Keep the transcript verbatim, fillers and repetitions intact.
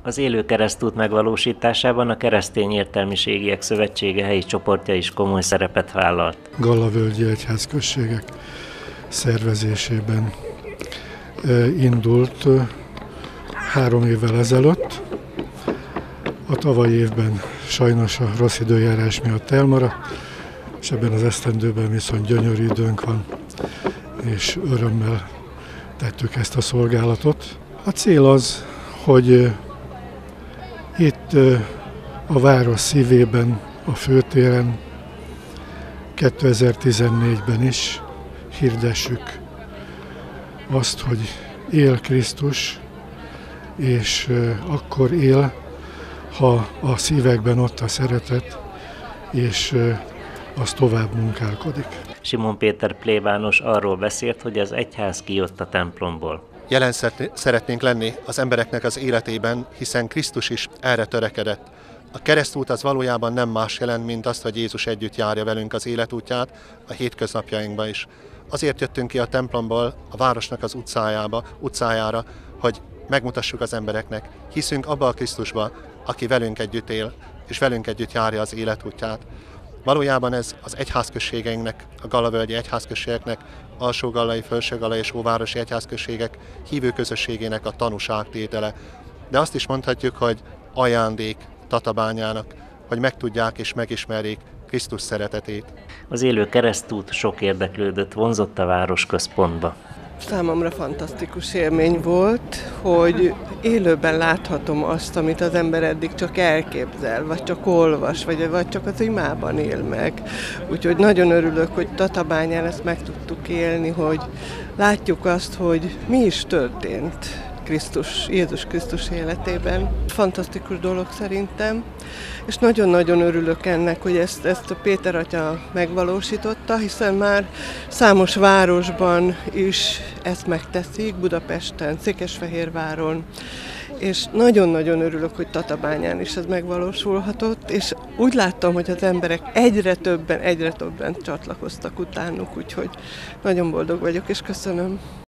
Az Élő Keresztút megvalósításában a Keresztény Értelmiségiek Szövetsége helyi csoportja is komoly szerepet vállalt. Gallavölgyi egyházközségek szervezésében indult három évvel ezelőtt. A tavalyi évben sajnos a rossz időjárás miatt elmaradt, és ebben az esztendőben viszont gyönyörű időnk van, és örömmel tettük ezt a szolgálatot. A cél az, hogy itt a város szívében, a főtéren kétezer-tizennégyben is hirdessük azt, hogy él Krisztus, és akkor él, ha a szívekben ott a szeretet, és az tovább munkálkodik. Simon Péter plébános arról beszélt, hogy az egyház kijött a templomból. Jelen szeretnénk lenni az embereknek az életében, hiszen Krisztus is erre törekedett. A keresztút az valójában nem más jelent, mint azt, hogy Jézus együtt járja velünk az életútját a hétköznapjainkban is. Azért jöttünk ki a templomból a városnak az utcájába, utcájára, hogy megmutassuk az embereknek. Hiszünk abba a Krisztusba, aki velünk együtt él, és velünk együtt járja az életútját. Valójában ez az egyházközségeinknek, a gallavölgyi egyházközségeknek, alsógallai, felsőgallai és óvárosi egyházközségek hívőközösségének a tanúságtétele. De azt is mondhatjuk, hogy ajándék Tatabányának, hogy megtudják és megismerjék Krisztus szeretetét. Az Élő Keresztút sok érdeklődött, vonzott a városközpontba. Számomra fantasztikus élmény volt, hogy élőben láthatom azt, amit az ember eddig csak elképzel, vagy csak olvas, vagy, vagy csak az imában él meg. Úgyhogy nagyon örülök, hogy Tatabányán ezt meg tudtuk élni, hogy látjuk azt, hogy mi is történt Krisztus, Jézus Krisztus életében. Fantasztikus dolog szerintem, és nagyon-nagyon örülök ennek, hogy ezt, ezt a Péter atya megvalósította, hiszen már számos városban is ezt megteszik, Budapesten, Székesfehérváron, és nagyon-nagyon örülök, hogy Tatabányán is ez megvalósulhatott, és úgy láttam, hogy az emberek egyre többen, egyre többen csatlakoztak utánuk, úgyhogy nagyon boldog vagyok, és köszönöm.